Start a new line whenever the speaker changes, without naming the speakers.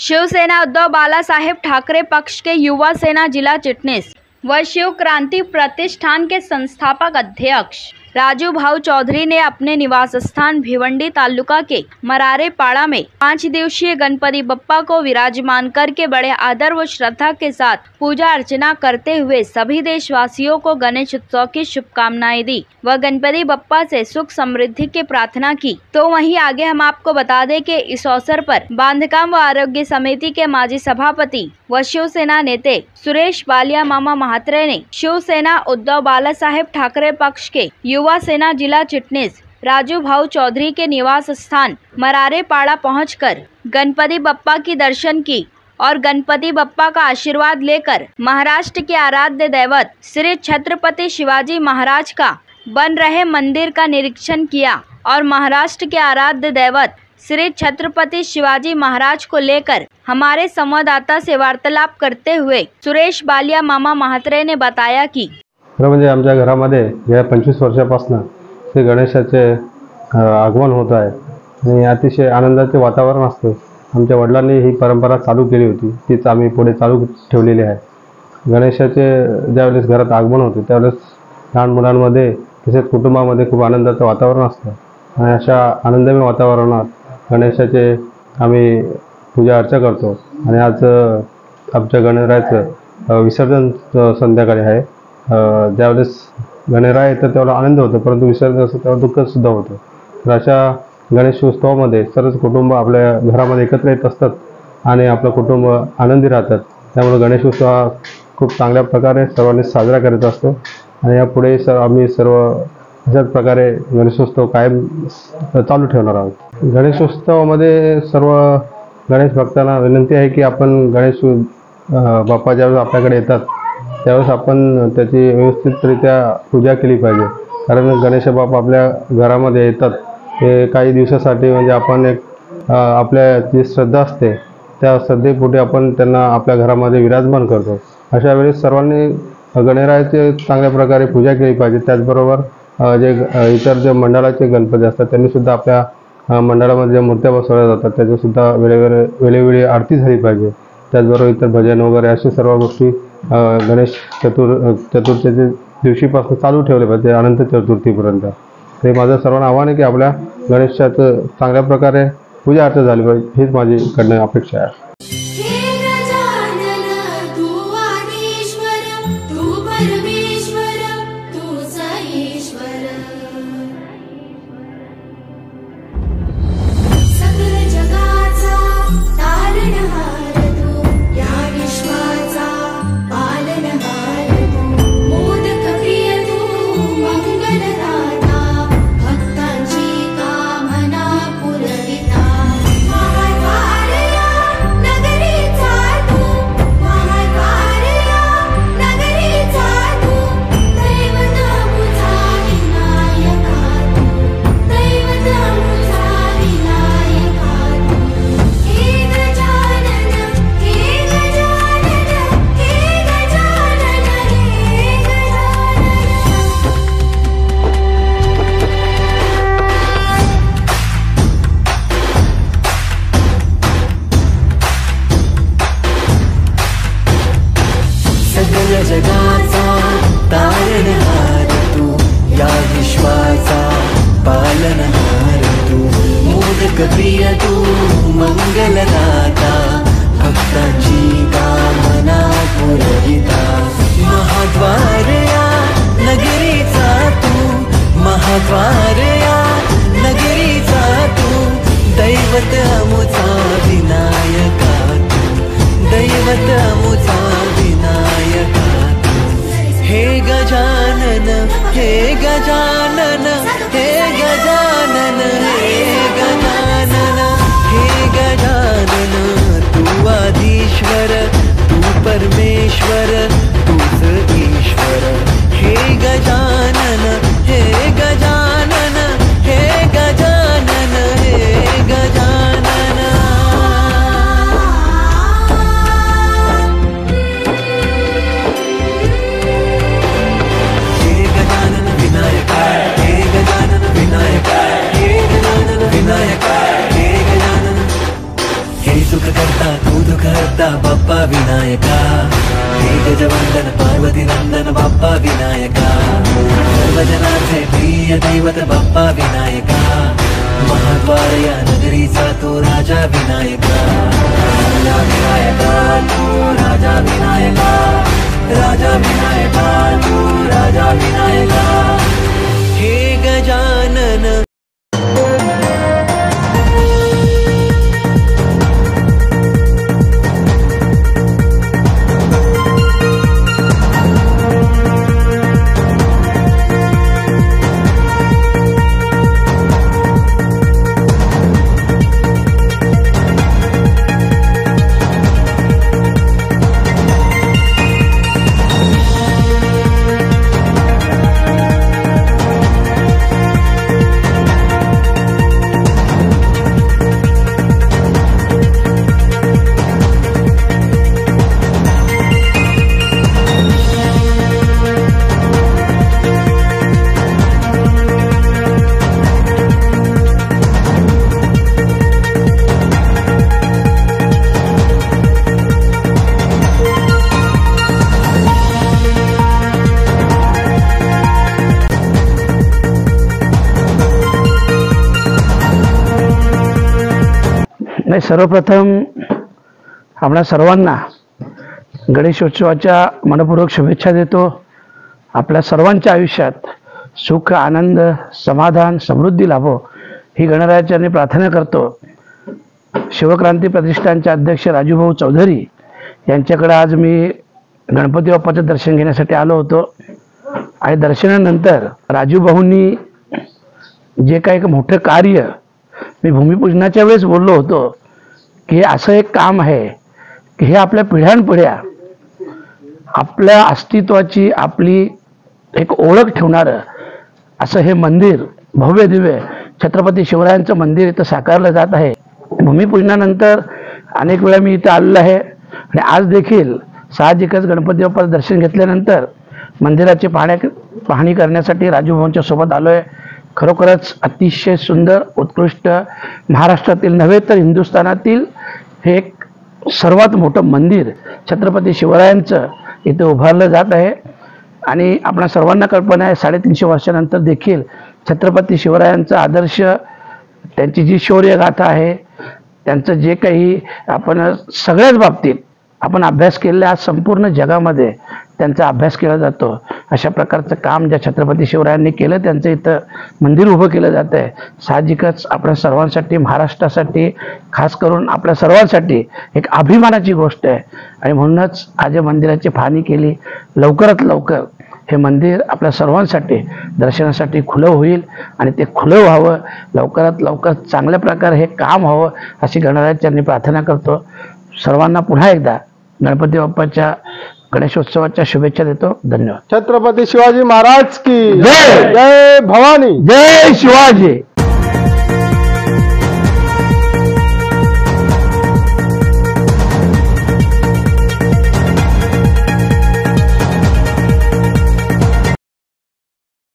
शिवसेना उद्धव बालासाहेब ठाकरे पक्ष के युवा सेना जिला चिटनीस व शिव क्रांति प्रतिष्ठान के संस्थापक अध्यक्ष राजू भाऊ चौधरी ने अपने निवास स्थान भिवंडी तालुका के मरारे पाड़ा में 5 दिवसीय गणपति बप्पा को विराजमान करके बड़े आदर व श्रद्धा के साथ पूजा अर्चना करते हुए सभी देशवासियों को गणेश उत्सव की शुभकामनाएं दी व गणपति बप्पा से सुख समृद्धि की प्रार्थना की। तो वहीं आगे हम आपको बता दें कि इस अवसर पर बांधकाम व आरोग्य समिति के माजी सभापति व शिवसेना नेते सुरेश बालिया मामा महात्रे ने शिवसेना उद्धव बालासाहेब ठाकरे पक्ष के युवा सेना जिला चिटनीस राजू भाऊ चौधरी के निवास स्थान मरारे पाड़ा पहुंचकर गणपति बप्पा की दर्शन की और गणपति बप्पा का आशीर्वाद लेकर महाराष्ट्र के आराध्य दैवत श्री छत्रपति शिवाजी महाराज का बन रहे मंदिर का निरीक्षण किया और महाराष्ट्र के आराध्य दैवत श्री छत्रपति शिवाजी महाराज को लेकर हमारे संवाददाता से वार्तालाप करते हुए सुरेश बालिया मामा महात्रे ने बताया कि
म्हणजे आमच्या घरामध्ये गेल्या 25 वर्षापासून श्री गणेशाचे आगमन होत आहे आणि अतिशय आनंदाचे वातावरण असते। आमच्या वडिलांनी ही परंपरा चालू केली होती, तीच आम्ही पुढे चालू ठेवलेली आहे। गणेशाचे ज्यावेळेस घरात आगमन होते त्यावेळेस लहान मुलांमध्ये तसेच कुटुंबामध्ये खूप आनंदाचं वातावरण असतं आणि अशा आनंदमय वातावरणात गणेशाचे आम्ही पूजा अर्चा करतो आणि आज आमच्या गणरायाचं विसर्जन संध्याकाळी आहे। ज्यावेळेस गणराय येतात त्यावेळेला आनंद होतो, परंतु विसर्जन असतं तेव्हा दुःखसुद्धा होतं। तर अशा गणेशोत्सवामध्ये सर्वच कुटुंब आपल्या घरामध्ये एकत्र येत असतात आणि आपलं कुटुंब आनंदी राहतात। त्यामुळे गणेशोत्सव हा खूप चांगल्या प्रकारे सर्वांनी साजरा करत असतो आणि यापुढे आम्ही सर्व अशाच प्रकारे गणेशोत्सव कायम चालू ठेवणार आहोत। गणेशोत्सवामध्ये सर्व गणेश भक्तांना विनंती आहे की आपण गणेश बाप्पा ज्यावेळेस आपल्याकडे येतात त्यावेळेस आपण त्याची व्यवस्थितरित्या पूजा केली पाहिजे, कारण गणेश बाप्पा आपल्या घरामध्ये येतात ते काही दिवसासाठी, म्हणजे आपण एक आपल्या जी श्रद्धा असते त्या श्रद्धेपोटी आपण त्यांना आपल्या घरामध्ये विराजमान करतो। अशा वेळेस सर्वांनी गणरायाची चांगल्या प्रकारे पूजा केली पाहिजे। त्याचबरोबर जे इतर जे मंडळाचे गणपती असतात त्यांनी सुद्धा आपल्या मंडळामध्ये ज्या मूर्त्या बसवल्या जातात त्याची सुद्धा वेळोवेळी आरती झाली पाहिजे। त्याचबरोबर इतर भजन वगैरे अशा सर्व गोष्टी गणेश चतुर्थीच्या दिवशीपासून चालू ठेवले पाहिजे अनंत चतुर्थीपर्यंत। ते माझं सर्वांना आव्हान आहे की आपल्या गणेशाचं चांगल्या प्रकारे पूजा अर्चा झाली पाहिजे, हीच माझी कडनं अपेक्षा आहे।
जगाचा तारणहार तू, या विश्वाचा पालनहार तू, मोदक प्रिय तू, मंगलदाता, भक्तांची कामना पुरविता। महाद्वार या नगरीचा तू, महाद्वार या नगरीचा तू, दैवत अमुचा विनायका तू, दैवत अमुचा विनायका। हे गजानन हे गजानन हे गजानन हे गजानन हे गजानन, तू आधीश्वर तू परमेश्वर तूच ईश्वर। हे गजानन हे गजानन हे गजानन हे गजानन। सुख करता तू गणपतीनंदन बाप्पा विनायका, सर्वजनांचे प्रिय दैवत बाप्पा विनायका, महाद्वार या नगरीचा तो राजा विनायका, राजा विनायका तू राजा विनायका, राजा विनायका तू राजा विनायका, हे गजानन।
नाही, सर्वप्रथम आपल्या सर्वांना गणेशोत्सवाच्या मनपूर्वक शुभेच्छा देतो। आपल्या सर्वांच्या आयुष्यात सुख, आनंद, समाधान, समृद्धी लाभो ही गणरायाचरणी प्रार्थना करतो। शिवक्रांती प्रतिष्ठानचे अध्यक्ष राजूभाऊ चौधरी यांच्याकडे आज मी गणपती बाप्पाचं दर्शन घेण्यासाठी आलो होतो आणि दर्शनानंतर राजूभाऊंनी जे काही एक मोठं कार्य मी भूमिपूजनाच्या वेळेस बोललो होतो की हे असं एक काम आहे की हे आपल्या पिढ्यानपिढ्या आपल्या अस्तित्वाची आपली एक ओळख ठेवणारं असं हे मंदिर भव्य दिव्य छत्रपती शिवरायांचं मंदिर इथं साकारलं जात आहे। भूमिपूजनानंतर अनेक वेळा मी इथं आलेलो आहे आणि आज देखील साहजिकच गणपती बाप्पाचं दर्शन घेतल्यानंतर मंदिराची पाहणी करण्यासाठी राजूभाऊंच्या सोबत आलो आहे। खरोखरच अतिशय सुंदर, उत्कृष्ट, महाराष्ट्रातील नव्हे तर हिंदुस्थानातील हे एक सर्वात मोठं मंदिर छत्रपती शिवरायांचं इथं उभारलं जात आहे आणि आपल्या सर्वांना कल्पना आहे 350 वर्षानंतर देखील छत्रपती शिवरायांचा आदर्श, त्यांची जी शौर्यगाथा आहे, त्यांचं जे काही आपण सगळ्याच बाबतीत आपण अभ्यास केलेला आज संपूर्ण जगामध्ये त्यांचा अभ्यास केला जातो। अशा प्रकारचं काम ज्या छत्रपती शिवरायांनी केलं त्यांचं इथं मंदिर उभं केलं जात आहे। साहजिकच आपल्या सर्वांसाठी, महाराष्ट्रासाठी, खास करून आपल्या सर्वांसाठी एक अभिमानाची गोष्ट आहे आणि म्हणूनच आज या मंदिराची पाहणी केली। लवकरात लवकर हे मंदिर आपल्या सर्वांसाठी दर्शनासाठी खुलं होईल आणि ते खुलं व्हावं, लवकरात लवकर चांगल्या प्रकारे हे काम व्हावं अशी गणरायाचरणी प्रार्थना करतो। सर्वांना पुन्हा एकदा गणपती बाप्पाच्या गणेशोत्सवाच्या शुभेच्छा देतो। धन्यवाद।
छत्रपती शिवाजी महाराज की जय, जय भवानी,
जय शिवाजी।